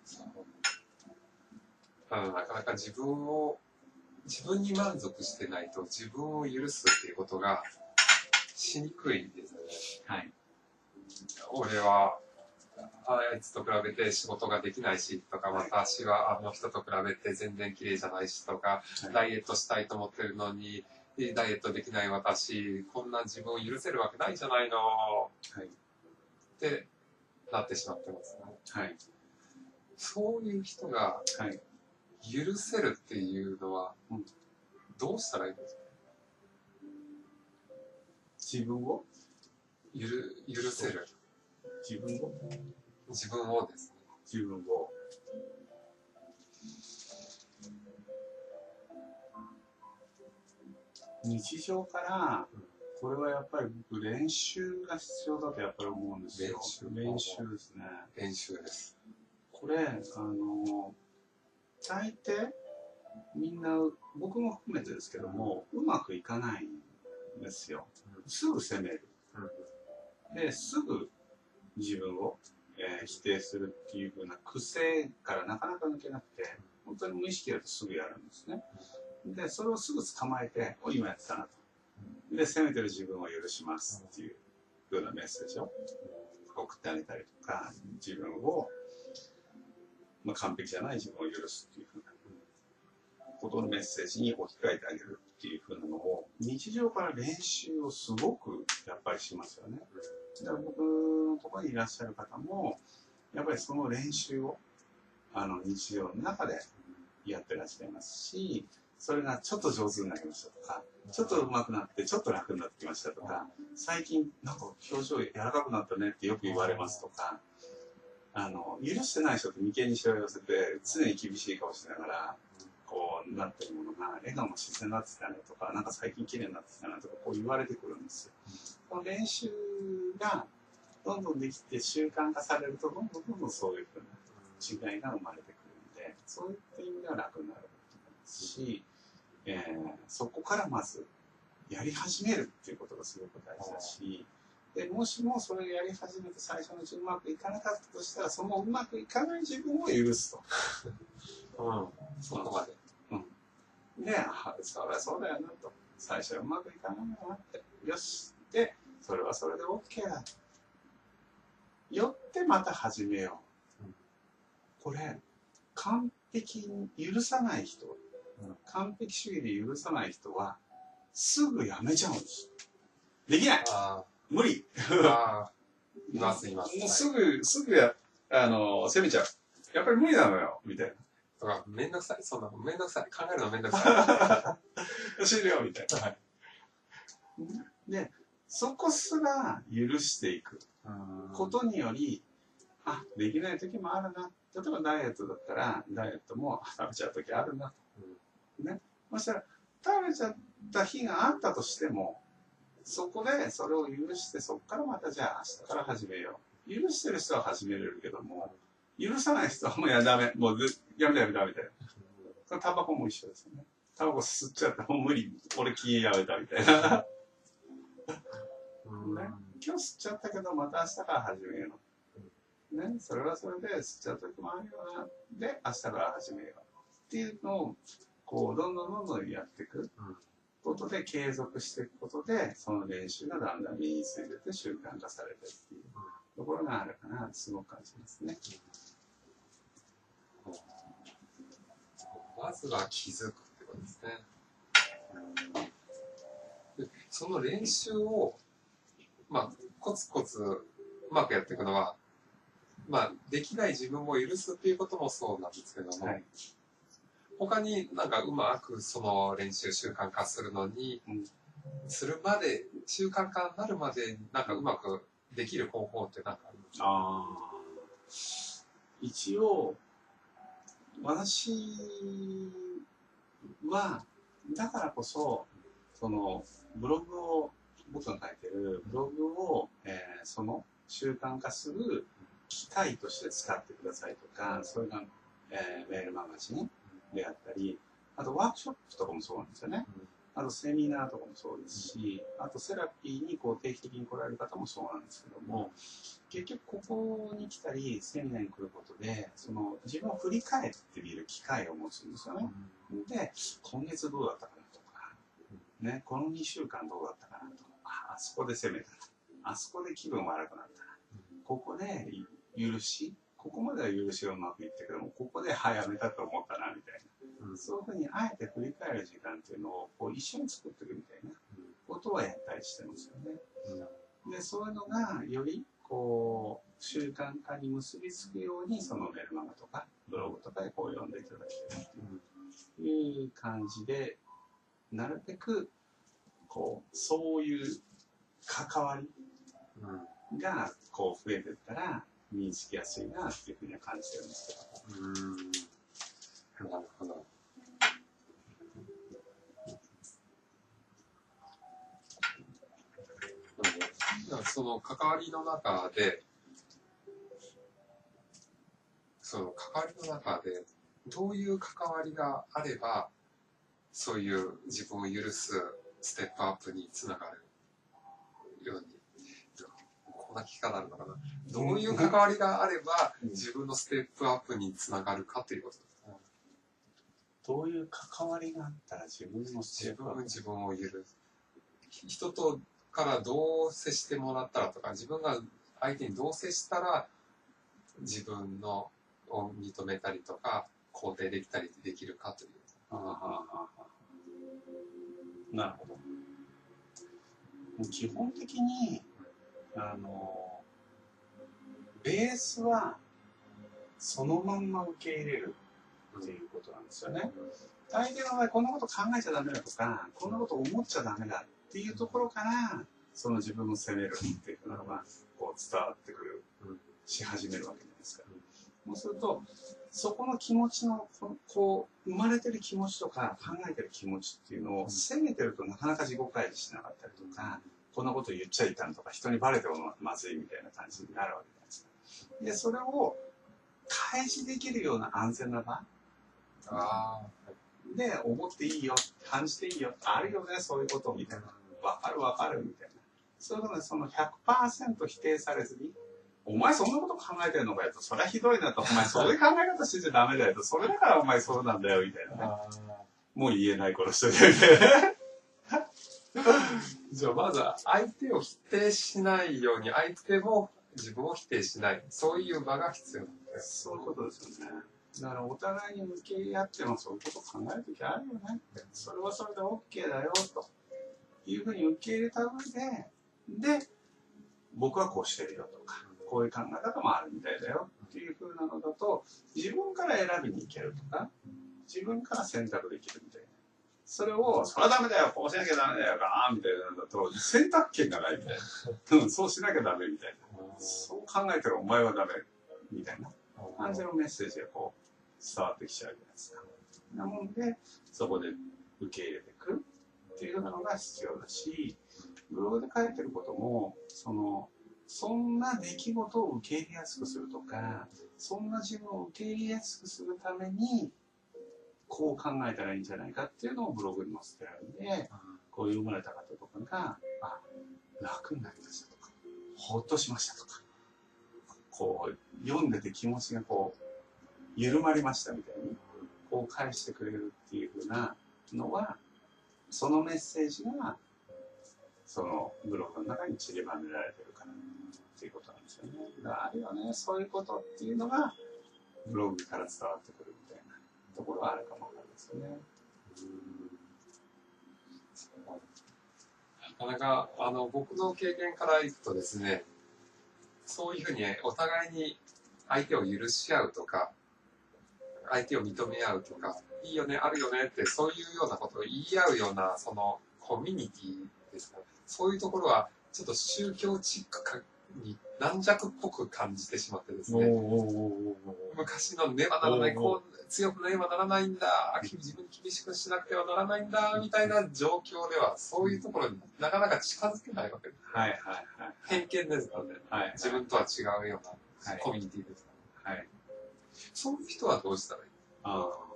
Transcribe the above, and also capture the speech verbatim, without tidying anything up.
そう、あのなかなか自分を自分に満足してないと自分を許すっていうことがしにくいですよね。 はい。 俺はあいつと比べて仕事ができないしとか、はい、私はあの人と比べて全然綺麗じゃないしとか、はい、ダイエットしたいと思ってるのにダイエットできない私、こんな自分を許せるわけないじゃないの、はい、ってなってしまってますね。はい、そういう人が許せるっていうのはどうしたらいいですか？ 自分をゆる許せる。 自分を自分をですね。 自分を。日常から、これはやっぱり僕練習が必要だとやっぱり思うんですよ。練習。練習ですね。 練習です。 これ、あの、大抵、みんな、僕も含めてですけども、うまくいかないんですよ。すぐ責める。で、すぐ自分を、えー、否定するっていう風な癖からなかなか抜けなくて、本当に無意識だとすぐやるんですね。で、それをすぐ捕まえて、お、今やってたなと。で、責めてる自分を許しますっていう風なメッセージを送ってあげたりとか、自分を、まあ、完璧じゃない自分を許すっていう風なことのメッセージに置き換えてあげるっていう風なのを、日常から練習をすごくやっぱりしますよね。だから僕のところにいらっしゃる方も、やっぱりその練習をあの日常の中でやってらっしゃいますし、それがちょっと上手になりましたとか、ちょっと上手くなってちょっと楽になってきましたとか、最近なんか表情柔らかくなったねってよく言われますとか、あの許してない人って眉間にしわ寄せて常に厳しい顔しながらこうなってるものが笑顔も自然になってきたねとか、なんか最近綺麗になってきたねとかこう言われてくるんですよ。この練習がどんどんできて習慣化されるとどんどんどんどんそういうふうな違いが生まれてくるんで、そういった意味では楽になると思いますし、えー、そこからまずやり始めるっていうことがすごく大事だし、でもしもそれをやり始めて最初のうちうまくいかなかったとしたら、そのうまくいかない自分を許すと。 うん、そこまで。 うん、で、あ、そりゃそうだよなと。最初はうまくいかないんだなって。よし。で、それはそれで OK だ。よってまた始めよう。うん、これ、完璧に許さない人、うん、完璧主義で許さない人は、すぐやめちゃうんです。できない。無理。 あいますいます。 もうすぐ、すぐや、あの、責めちゃう。やっぱり無理なのよ、みたいな。 とか、めんどくさい。そんなのめんどくさい。考えるのめんどくさい。教えるよ、みたいな。はい。で、そこすら許していくことにより、あ、できない時もあるな。例えばダイエットだったら、ダイエットも食べちゃう時あるなと。うん、ね。そしたら、食べちゃった日があったとしても、そこでそれを許して、そこからまたじゃあ明日から始めよう。許してる人は始めれるけども、許さない人はもうやだめ、もうやめたやめたみたいな。タバコも一緒ですよね。タバコ吸っちゃってもう無理、俺気やめたみたいな。ね、今日吸っちゃったけどまた明日から始めよう。ね、それはそれで吸っちゃう時もあるよな。で、明日から始めよう。っていうのを、こう、どんどんどんどんやっていくことで、継続していくことで、その練習がだんだん身についてて習慣化されてっていうところがあるかな、すごく感じますね。 まずは気づくってことですね。でその練習を、まあ、コツコツうまくやっていくのは、まあ、できない自分を許すっていうこともそうなんですけども、はい、他になんかうまくその練習習慣化するのに、うん、するまで習慣化になるまでなんかうまくできる方法って何かありますか？ あ一応私はだからこそそのブログを僕が書いてるブログを、えー、その習慣化する機会として使ってくださいとか、それが、えー、メールマガジンであったり、あとワークショップとかもそうなんですよね。 あとセミナーとかもそうですし、あとセラピーにこう定期的に来られる方もそうなんですけども、結局ここに来たりセミナーに来ることで、その自分を振り返ってみる機会を持つんですよね。で、今月どうだったかなとか、ね、このにしゅうかんどうだったかなとか、あ、あそこで攻めたな、あそこで気分悪くなったな、ここで許し、ここまでは許しがうまくいったけども、ここではやめたと思ったなみたいな、うん、そういうふうにあえて振り返る時間っていうのをこう一緒に作っていくみたいなことはやったりしてますよね。うん、でそういうのがよりこう習慣化に結びつくように、そのメルマガとかブログとかでこう読んでいただけるという感じで、なるべくこうそういう関わりがこう増えていったら身につきやすいなっていうふうには感じてるんですけど。うーん、なるほど。 その関わりの中で、その関わりの中でどういう関わりがあれば、そういう自分を許すステップアップにつながるように、こんな聞き方あるのかな。どういう関わりがあれば自分のステップアップにつながるかということですね。 どういう関わりがあったら自分の自分自分を許す。人とからどう接してもらったらとか、自分が相手にどう接したら自分のを認めたりとか肯定できたりできるかという。 あはははなるほど。基本的にあのベースはそのまんま受け入れるっていうことなんですよね。相手の場合こんなこと考えちゃダメだとか、こんなこと思っちゃダメだっていうところからその自分を責めるっていうのがこう伝わってくる、し始めるわけじゃないですか。そうするとそこの気持ちのこう生まれてる気持ちとか考えてる気持ちっていうのを責めてるとなかなか自己開示しなかったりとか、こんなこと言っちゃいかんとか、人にバレてもまずいみたいな感じになるわけじゃないですか。でそれを開示できるような安全な場あで思っていいよ、感じていいよ、あるよねそういうことみたいな、分かる分かるみたいな、そういうことでその ひゃくパーセント 否定されずに、お前そんなこと考えてるのかよと、そりゃひどいなと、お前そういう考え方してちゃダメだよと、それだからお前そうなんだよみたいなね、もう言えないことしてるみたいな。 じゃあまずは相手を否定しないように、相手も自分を否定しない、そういう場が必要なんです。 そういうことですよね。だからお互いに向き合い合ってもそういうこと考えるときあるよねって、それはそれで OK だよというふうに受け入れた上で、で僕はこうしてるよとか、こういう考え方もあるみたいだよっていうふうなのだと、自分から選びに行けるとか、自分から選択できるみたいな。それを、それはダメだよ、こうしなきゃダメだよ、ガーンみたいなのだと、選択権がないみたいな。そうしなきゃダメみたいな。そう考えてるお前はダメみたいな感じのメッセージがこう伝わってきちゃうじゃないですか。なもんで、そこで受け入れていくっていうのが必要だし、ブログで書いてることも、その、そんな出来事を受け入れやすくするとか、そんな自分を受け入れやすくするために、こう考えたらいいんじゃないかっていうのをブログに載せてあるんで、こう読まれた方とかが、あ、楽になりましたとか、ほっとしましたとか、こう、読んでて気持ちがこう、緩まりましたみたいに、こう返してくれるっていうふうなのは、そのメッセージが、そのブログの中に散りばめられてるからっていうことなんですよね。だからあるよね、そういうことっていうのが、ブログから伝わってくるみたいなところはあるかもわかんないですよね。 なかなかあの僕の経験からいくとですね、そういうふうにお互いに相手を許し合うとか、相手を認め合うとか、いいよね、あるよねって、そういうようなことを言い合うような、そのコミュニティですか、そういうところは、ちょっと宗教チックかに軟弱っぽく感じてしまってですね、昔のねばならない、こう強くねばならないんだ、自分に厳しくしなくてはならないんだ、みたいな状況では、そういうところになかなか近づけないわけです。 はいはいはい。 偏見ですので、はいはい、自分とは違うようなコミュニティですから、 はいはい、 そういう人はどうしたらいい？ あ